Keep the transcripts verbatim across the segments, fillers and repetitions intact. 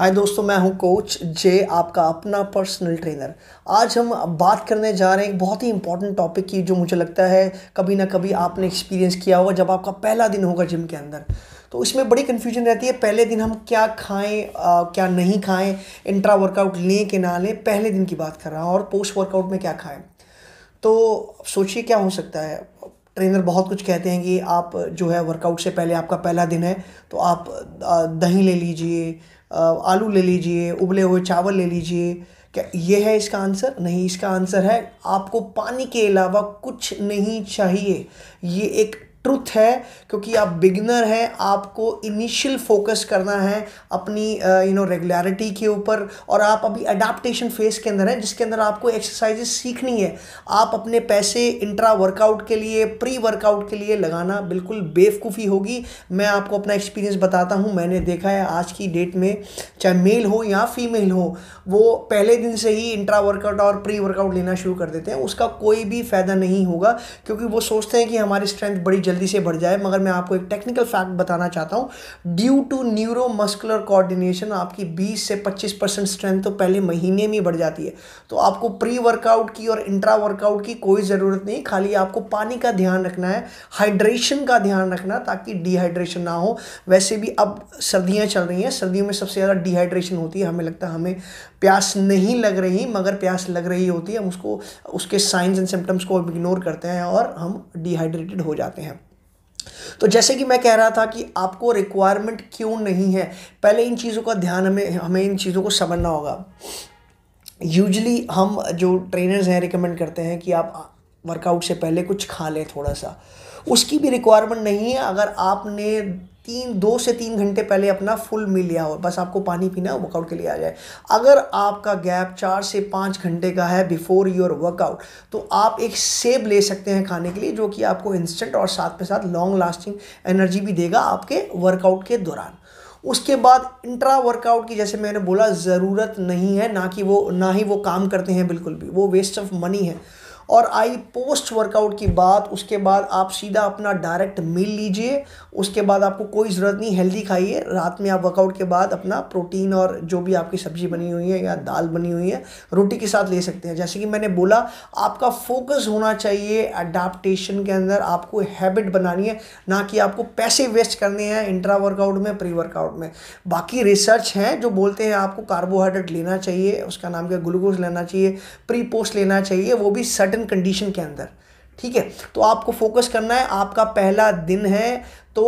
हाय दोस्तों, मैं हूं कोच जे, आपका अपना पर्सनल ट्रेनर। आज हम बात करने जा रहे हैं एक बहुत ही इंपॉर्टेंट टॉपिक की, जो मुझे लगता है कभी ना कभी आपने एक्सपीरियंस किया होगा जब आपका पहला दिन होगा जिम के अंदर। तो इसमें बड़ी कन्फ्यूजन रहती है, पहले दिन हम क्या खाएं आ, क्या नहीं खाएं, इंट्रा वर्कआउट लें कि ना लें। पहले दिन की बात कर रहा हूँ और पोस्ट वर्कआउट में क्या खाएं। तो सोचिए क्या हो सकता है। ट्रेनर बहुत कुछ कहते हैं कि आप जो है वर्कआउट से पहले, आपका पहला दिन है तो आप दही ले लीजिए, आलू ले लीजिए, उबले हुए चावल ले लीजिए। क्या ये है इसका आंसर? नहीं, इसका आंसर है आपको पानी के अलावा कुछ नहीं चाहिए। ये एक ट्रुथ है, क्योंकि आप बिगिनर हैं, आपको इनिशियल फोकस करना है अपनी यू नो रेगुलरिटी के ऊपर, और आप अभी अडाप्टेशन फेस के अंदर हैं जिसके अंदर आपको एक्सरसाइजेस सीखनी है। आप अपने पैसे इंट्रा वर्कआउट के लिए, प्री वर्कआउट के लिए लगाना बिल्कुल बेवकूफ़ी होगी। मैं आपको अपना एक्सपीरियंस बताता हूं। मैंने देखा है आज की डेट में, चाहे मेल हो या फीमेल हो, वो पहले दिन से ही इंट्रा वर्कआउट और प्री वर्कआउट लेना शुरू कर देते हैं। उसका कोई भी फ़ायदा नहीं होगा, क्योंकि वो सोचते हैं कि हमारी स्ट्रेंथ बड़ी जल्दी से बढ़ जाए। मगर मैं आपको एक टेक्निकल फैक्ट बताना चाहता हूं। Due to neuromuscular coordination आपकी बीस से पच्चीस परसेंट स्ट्रेंथ तो पहले महीने में बढ़ जाती है। तो आपको प्री वर्कआउट की और इंट्रा वर्कआउट की कोई ज़रूरत नहीं, खाली आपको पानी का ध्यान रखना है, हाइड्रेशन का ध्यान रखना, ताकि डिहाइड्रेशन ना हो। वैसे भी अब सर्दियां चल रही हैं, सर्दियों में सबसे ज़्यादा डिहाइड्रेशन होती है। हमें लगता है हमें प्यास नहीं लग रही, मगर प्यास लग रही होती है। हम उसको, उसके साइंस एंड सिम्टम्स को इग्नोर करते हैं और हम डिहाइड्रेटेड हो जाते हैं। तो जैसे कि मैं कह रहा था कि आपको रिक्वायरमेंट क्यों नहीं है, पहले इन चीज़ों का ध्यान हमें हमें इन चीज़ों को समझना होगा। यूजुअली हम जो ट्रेनर्स हैं रिकमेंड करते हैं कि आप वर्कआउट से पहले कुछ खा लें थोड़ा सा। उसकी भी रिक्वायरमेंट नहीं है। अगर आपने तीन दो से तीन घंटे पहले अपना फुल मील लिया हो, बस आपको पानी पीना है, वर्कआउट के लिए आ जाए। अगर आपका गैप चार से पाँच घंटे का है बिफोर योर वर्कआउट, तो आप एक सेब ले सकते हैं खाने के लिए, जो कि आपको इंस्टेंट और साथ में साथ लॉन्ग लास्टिंग एनर्जी भी देगा आपके वर्कआउट के दौरान। उसके बाद इंट्रा वर्कआउट की, जैसे मैंने बोला, ज़रूरत नहीं है, ना कि वो ना ही वो काम करते हैं बिल्कुल भी, वो वेस्ट ऑफ मनी है। और आई पोस्ट वर्कआउट की बात, उसके बाद आप सीधा अपना डायरेक्ट मील लीजिए। उसके बाद आपको कोई ज़रूरत नहीं, हेल्दी खाइए। रात में आप वर्कआउट के बाद अपना प्रोटीन और जो भी आपकी सब्जी बनी हुई है या दाल बनी हुई है रोटी के साथ ले सकते हैं। जैसे कि मैंने बोला, आपका फोकस होना चाहिए अडाप्टेशन के अंदर। आपको हैबिट बनानी है, ना कि आपको पैसे वेस्ट करने हैं इंट्रा वर्कआउट में, प्री वर्कआउट में। बाकी रिसर्च हैं जो बोलते हैं आपको कार्बोहाइड्रेट लेना चाहिए, उसका नाम क्या, ग्लूकोज लेना चाहिए, प्री पोस्ट लेना चाहिए, वो भी सर्टेन कंडीशन के अंदर। ठीक है, तो आपको फोकस करना है। आपका पहला दिन है तो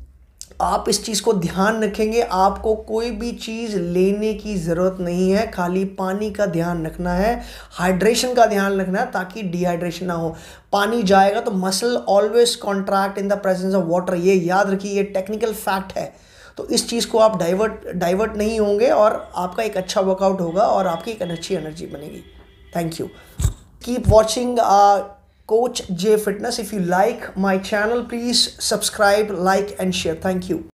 आप इस चीज़ को ध्यान रखेंगे। आपको कोई भी चीज़ लेने की ज़रूरत नहीं है, खाली पानी का ध्यान रखना है, हाइड्रेशन का ध्यान रखना है, ताकि डिहाइड्रेशन ना हो। पानी जाएगा तो muscle always contract in the presence of water. ये याद रखिए, ये टेक्निकल फैक्ट है। तो इस चीज़ को आप डाइवर्ट डाइवर्ट नहीं होंगे और आपका एक अच्छा वर्कआउट होगा और आपकी एक अच्छी एनर्जी बनेगी। Thank you. Keep watching uh, Coach J Fitness. If you like my channel, please subscribe, like and share. Thank you.